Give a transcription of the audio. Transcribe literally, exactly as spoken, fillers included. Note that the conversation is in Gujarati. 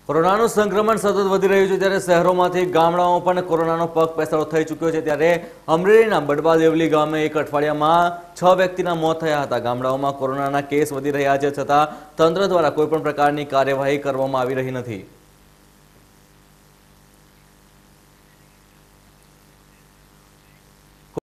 કોરોનાનું સંક્રમણ સતત વધી રહ્યું છે ત્યારે શહેરોમાંથી ગામડાઓમાં પણ કોરોનાનો પગ પેસારો થઈ ચૂક્યો છે ત્યારે અમરેલીના બડવા દેવલી ગામે એક અઠવાડિયામાં છ વ્યક્તિના મોત થયા હતા। ગામડાઓમાં કોરોનાના કેસ વધી રહ્યા છે છતાં તંત્ર દ્વારા કોઈ પણ પ્રકારની કાર્યવાહી કરવામાં આવી રહી નથી।